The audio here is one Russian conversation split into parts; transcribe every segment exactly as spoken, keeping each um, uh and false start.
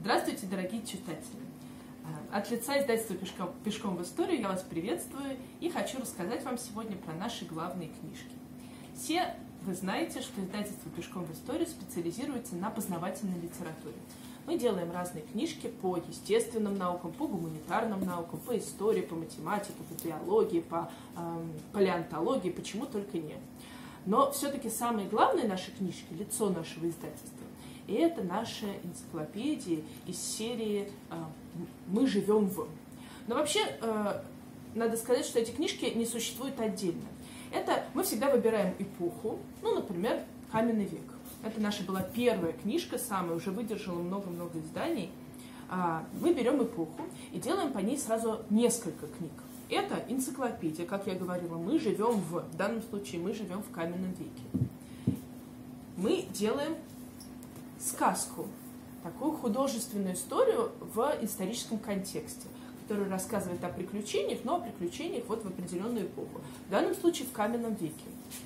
Здравствуйте, дорогие читатели! От лица издательства «Пешком, «Пешком в историю» я вас приветствую и хочу рассказать вам сегодня про наши главные книжки. Все вы знаете, что издательство «Пешком в историю» специализируется на познавательной литературе. Мы делаем разные книжки по естественным наукам, по гуманитарным наукам, по истории, по математике, по биологии, по э, палеонтологии, почему только нет. Но все-таки самые главные наши книжки, лицо нашего издательства, и это наши энциклопедии из серии «Мы живем в». Но вообще, надо сказать, что эти книжки не существуют отдельно. Это мы всегда выбираем эпоху, ну, например, каменный век. Это наша была первая книжка, самая, уже выдержала много-много изданий. Мы берем эпоху и делаем по ней сразу несколько книг. Это энциклопедия, как я говорила, мы живем в, в данном случае мы живем в каменном веке. Мы делаем сказку, такую художественную историю в историческом контексте, которая рассказывает о приключениях, но о приключениях вот в определенную эпоху. В данном случае в каменном веке.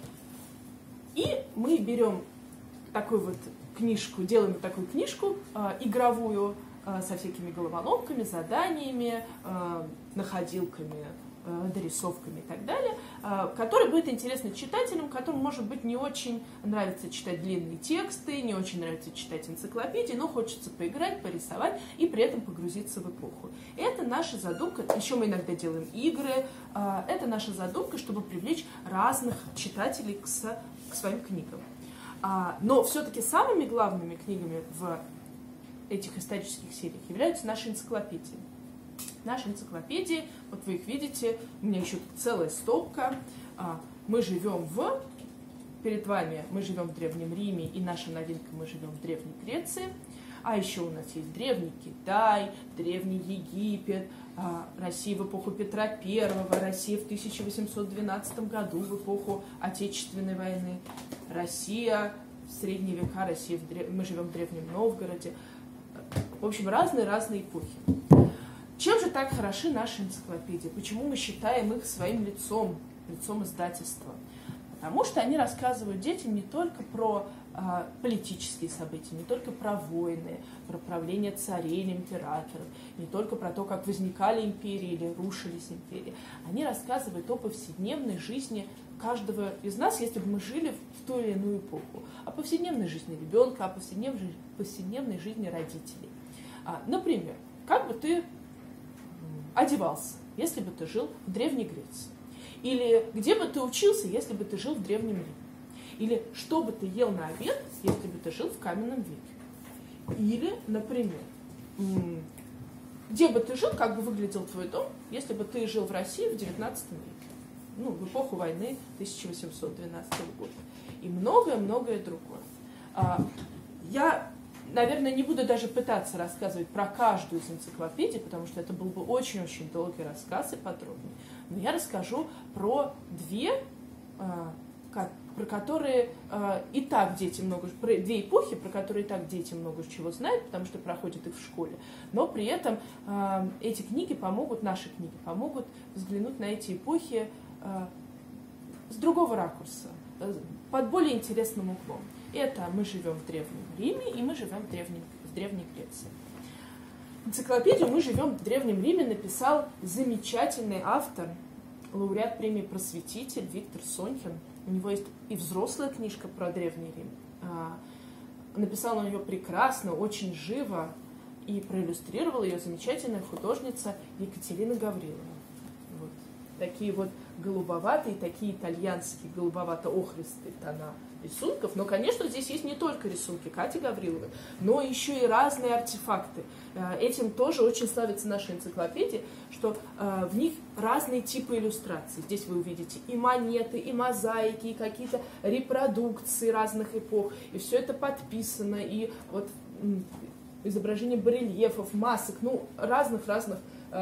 И мы берем такую вот книжку, делаем такую книжку э, игровую, э, со всякими головоломками, заданиями, э, находилками, э, дорисовками и так далее, э, которая будет интересна читателям, которым, может быть, не очень нравится читать длинные тексты, не очень нравится читать энциклопедии, но хочется поиграть, порисовать и при этом погрузиться в эпоху. Это наша задумка, еще мы иногда делаем игры, э, это наша задумка, чтобы привлечь разных читателей к, с, к своим книгам. Но все-таки самыми главными книгами в этих исторических сериях являются наши энциклопедии. Наши энциклопедии, вот вы их видите, у меня еще тут целая стопка. Мы живем в, перед вами мы живем в Древнем Риме, и наша новинка мы живем в Древней Греции. А еще у нас есть Древний Китай, Древний Египет, Россия в эпоху Петра Первого, Россия в тысяча восемьсот двенадцатом году, в эпоху Отечественной войны, Россия в средние века, Россия в древ... мы живем в Древнем Новгороде. В общем, разные-разные эпохи. Чем же так хороши наши энциклопедии? Почему мы считаем их своим лицом, лицом издательства? Потому что они рассказывают детям не только про а, политические события, не только про войны, про правление царей или императоров, не только про то, как возникали империи или рушились империи. Они рассказывают о повседневной жизни каждого из нас, если бы мы жили в ту или иную эпоху, о повседневной жизни ребенка, о повседневной, повседневной жизни родителей. А, например, как бы ты одевался, если бы ты жил в Древней Греции? Или где бы ты учился, если бы ты жил в Древнем Риме? Или что бы ты ел на обед, если бы ты жил в каменном веке? Или, например, где бы ты жил, как бы выглядел твой дом, если бы ты жил в России в девятнадцатом веке? Ну, в эпоху войны тысяча восемьсот двенадцатого года. И многое-многое другое. Я, наверное, не буду даже пытаться рассказывать про каждую из энциклопедий, потому что это был бы очень-очень долгий рассказ и подробный. Но я расскажу про две, про которые и так дети много, про две эпохи, про которые и так дети много чего знают, потому что проходят их в школе. Но при этом эти книги помогут, наши книги помогут взглянуть на эти эпохи с другого ракурса, под более интересным углом. Это мы живем в Древнем Риме и мы живем в Древней, в Древней Греции. Энциклопедию «Мы живем в Древнем Риме» написал замечательный автор, лауреат премии «Просветитель» Виктор Сонькин. У него есть и взрослая книжка про Древний Рим. Написала он ее прекрасно, очень живо, и проиллюстрировала ее замечательная художница Екатерина Гаврилова. Вот. Такие вот голубоватые, такие итальянские голубовато-охристые тона рисунков. Но, конечно, здесь есть не только рисунки Кати Гавриловой, но еще и разные артефакты. Этим тоже очень славится наша энциклопедия, что в них разные типы иллюстраций. Здесь вы увидите и монеты, и мозаики, и какие-то репродукции разных эпох. И все это подписано, и вот изображение барельефов, масок, ну, разных-разных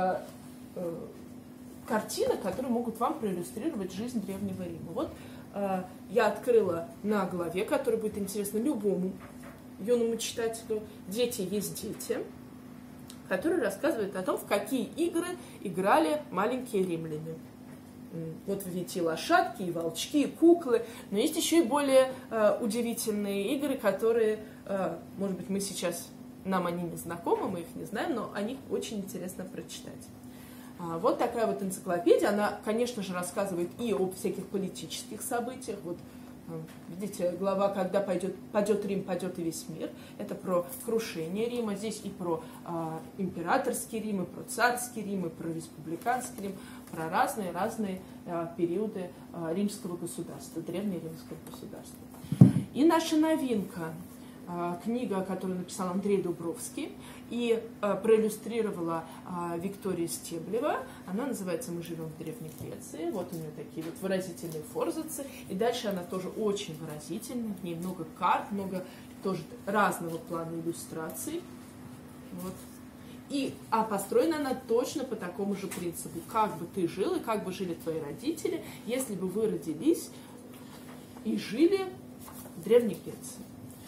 картинок, которые могут вам проиллюстрировать жизнь Древнего Рима. Вот э, я открыла на главе, которая будет интересна любому юному читателю. «Дети есть дети», который рассказывает о том, в какие игры играли маленькие римляне. Вот вы видите и лошадки, и волчки, и куклы, но есть еще и более э, удивительные игры, которые, э, может быть, мы сейчас нам они не знакомы, мы их не знаем, но о них очень интересно прочитать. Вот такая вот энциклопедия. Она, конечно же, рассказывает и об всяких политических событиях. Вот, видите, глава «Когда пойдет, падет Рим, падет и весь мир». Это про крушение Рима. Здесь и про а, императорский Рим, и про царский Рим, и про республиканский Рим, про разные-разные а, периоды а, римского государства, древнее римское государство. И наша новинка. Книга, которую написал Андрей Дубровский и э, проиллюстрировала э, Виктория Стеблева. Она называется «Мы живем в Древней Греции». Вот у нее такие вот выразительные форзацы. И дальше она тоже очень выразительная. В ней много карт, много тоже разного плана иллюстраций. Вот. И, а построена она точно по такому же принципу. Как бы ты жил и как бы жили твои родители, если бы вы родились и жили в Древней Греции.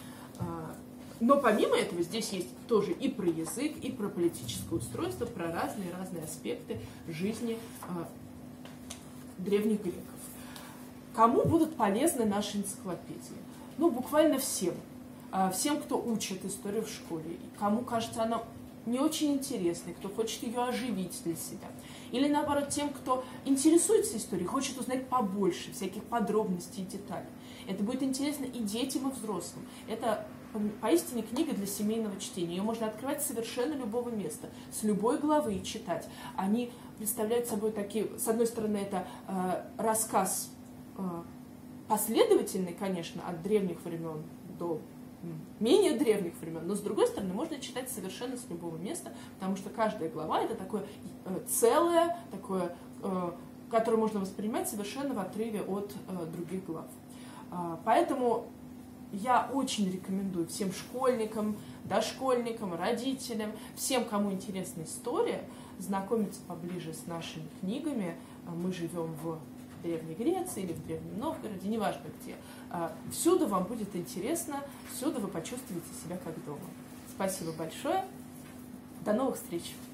Но помимо этого здесь есть тоже и про язык, и про политическое устройство, про разные-разные аспекты жизни а, древних греков. Кому будут полезны наши энциклопедии? Ну, буквально всем. А, всем, кто учит историю в школе, и кому кажется она не очень интересной, кто хочет ее оживить для себя. Или наоборот, тем, кто интересуется историей, хочет узнать побольше всяких подробностей и деталей. Это будет интересно и детям, и взрослым. Это поистине книга для семейного чтения. Ее можно открывать с совершенно любого места, с любой главы и читать. Они представляют собой такие, с одной стороны, это э, рассказ э, последовательный, конечно, от древних времен до менее древних времен, но с другой стороны, можно читать совершенно с любого места, потому что каждая глава это такое э, целое, такое, э, которое можно воспринимать совершенно в отрыве от э, других глав. Э, поэтому я очень рекомендую всем школьникам, дошкольникам, родителям, всем, кому интересна история, знакомиться поближе с нашими книгами. Мы живем в Древней Греции или в Древнем Новгороде, неважно где. Всюду вам будет интересно, всюду вы почувствуете себя как дома. Спасибо большое. До новых встреч!